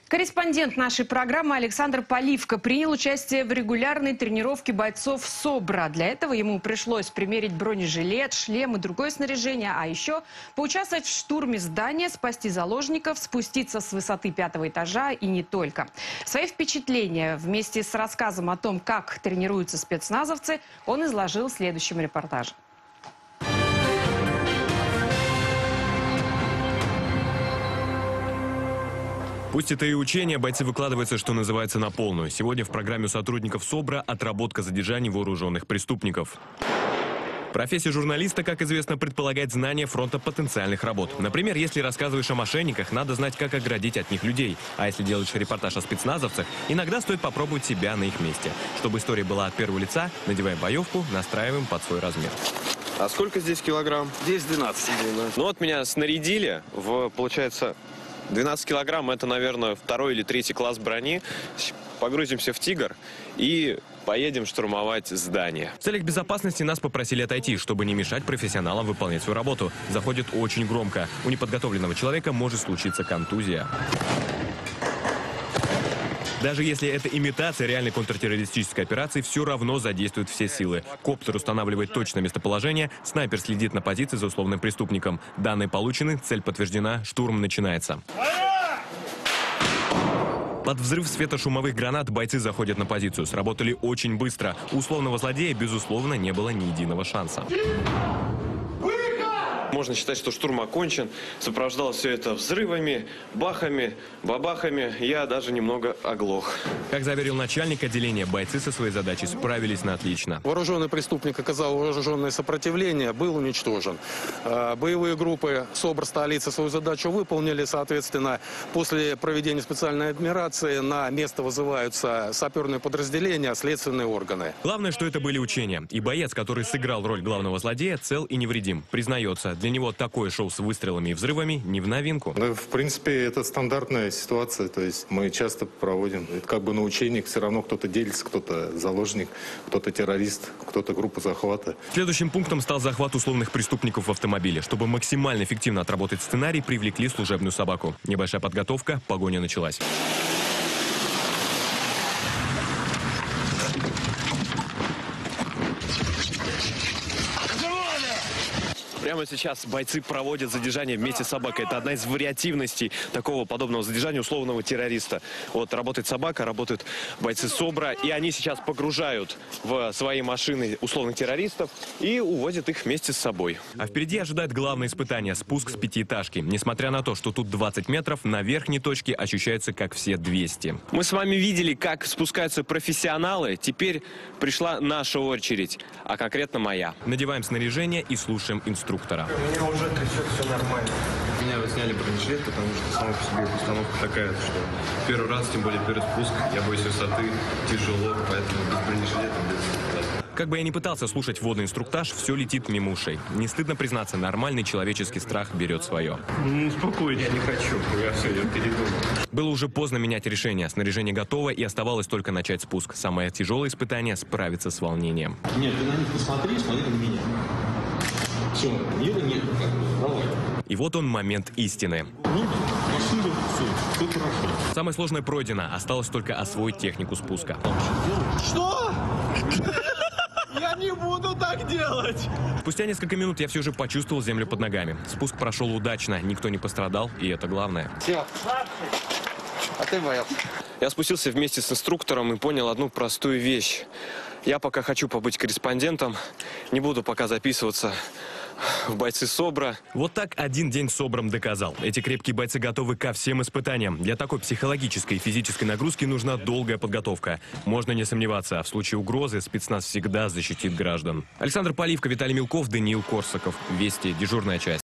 Корреспондент нашей программы Александр Поливко принял участие в регулярной тренировке бойцов СОБРа. Для этого ему пришлось примерить бронежилет, шлем и другое снаряжение, а еще поучаствовать в штурме здания, спасти заложников, спуститься с высоты 5-го этажа и не только. Свои впечатления вместе с рассказом о том, как тренируются спецназовцы, он изложил в следующем репортаже. Пусть это и учение, бойцы выкладываются, что называется, на полную. Сегодня в программе у сотрудников СОБРа отработка задержаний вооруженных преступников. Профессия журналиста, как известно, предполагает знание фронта потенциальных работ. Например, если рассказываешь о мошенниках, надо знать, как оградить от них людей. А если делаешь репортаж о спецназовцах, иногда стоит попробовать себя на их месте. Чтобы история была от первого лица, надеваем боевку, настраиваем под свой размер. А сколько здесь килограмм? Здесь 12. Ну вот меня снарядили в, получается, 12 килограмм. Это, наверное, 2-й или 3-й класс брони. Погрузимся в «Тигр» и поедем штурмовать здание. В целях безопасности нас попросили отойти, чтобы не мешать профессионалам выполнять свою работу. Заходит очень громко. У неподготовленного человека может случиться контузия. Даже если это имитация реальной контртеррористической операции, все равно задействуют все силы. Коптер устанавливает точное местоположение, снайпер следит на позиции за условным преступником. Данные получены, цель подтверждена, штурм начинается. Под взрыв светошумовых гранат бойцы заходят на позицию. Сработали очень быстро. У условного злодея, безусловно, не было ни единого шанса. Можно считать, что штурм окончен. Сопровождалось все это взрывами, бахами, бабахами. Я даже немного оглох. Как заверил начальник отделения, бойцы со своей задачей справились на отлично. Вооруженный преступник оказал вооруженное сопротивление, был уничтожен. Боевые группы СОБР столицы свою задачу выполнили. Соответственно, после проведения специальной операции на место вызываются саперные подразделения, следственные органы. Главное, что это были учения. И боец, который сыграл роль главного злодея, цел и невредим. Признается, для него такое шоу с выстрелами и взрывами не в новинку. Да, в принципе, это стандартная ситуация. То есть мы часто проводим. Это как бы на учениях все равно кто-то делится, кто-то заложник, кто-то террорист, кто-то группа захвата. Следующим пунктом стал захват условных преступников в автомобиле. Чтобы максимально эффективно отработать сценарий, привлекли служебную собаку. Небольшая подготовка, погоня началась. Прямо сейчас бойцы проводят задержание вместе с собакой. Это одна из вариативностей такого подобного задержания условного террориста. Вот работает собака, работают бойцы СОБРа, и они сейчас погружают в свои машины условных террористов и увозят их вместе с собой. А впереди ожидает главное испытание – спуск с 5-этажки. Несмотря на то, что тут 20 метров, на верхней точке ощущается как все 200. Мы с вами видели, как спускаются профессионалы. Теперь пришла наша очередь, а конкретно моя. Надеваем снаряжение и слушаем инструктора. Меня уже трясет, все нормально. Меня вот сняли бронежилет, потому что сама по себе установка такая, что первый раз, тем более первый спуск, я боюсь высоты, тяжело, поэтому без бронежилета, без... Как бы я ни пытался слушать вводный инструктаж, все летит мимо ушей. Не стыдно признаться, нормальный человеческий страх берет свое. Ну, успокойся. Я не хочу, я все, я передумал. Было уже поздно менять решение. Снаряжение готово, и оставалось только начать спуск. Самое тяжелое испытание – справиться с волнением. Нет, ты на них посмотри, смотри на меня. Все, мира нет, давай. И вот он, момент истины. Машина, все хорошо. Самое сложное пройдено. Осталось только освоить технику спуска. Что? Я не буду так делать! Спустя несколько минут я все же почувствовал землю под ногами. Спуск прошел удачно, никто не пострадал, и это главное. Все. А ты боялся? Я спустился вместе с инструктором и понял одну простую вещь. Я пока хочу побыть корреспондентом, не буду пока записываться в бойцы СОБРа. Вот так один день с СОБРом доказал. Эти крепкие бойцы готовы ко всем испытаниям. Для такой психологической и физической нагрузки нужна долгая подготовка. Можно не сомневаться, в случае угрозы спецназ всегда защитит граждан. Александр Поливко, Виталий Милков, Даниил Корсаков. Вести, дежурная часть.